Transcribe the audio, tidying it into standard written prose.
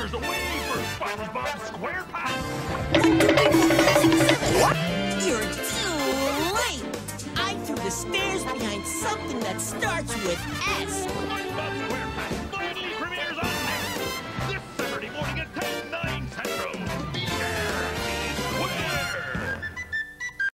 meters away for SpongeBob SquarePants. You're too late. I'm through the stairs behind something that starts with S. SpongeBob SquarePants finally premieres on